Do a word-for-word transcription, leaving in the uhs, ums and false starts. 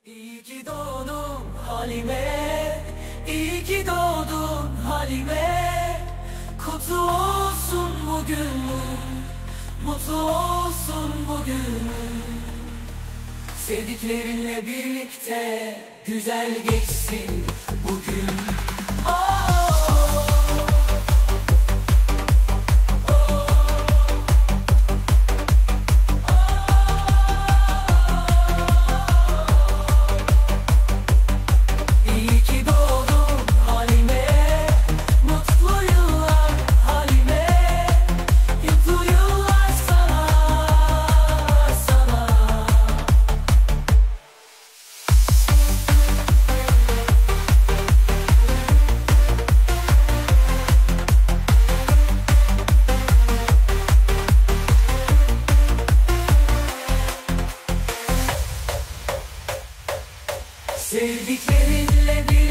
İyi ki doğdun Halime, iyi ki doğdun Halime. Kutlu olsun bugün, mutlu olsun bugün. Sevdiklerinle birlikte güzel geçsin bugün. Oh! Sevdiklerinle bir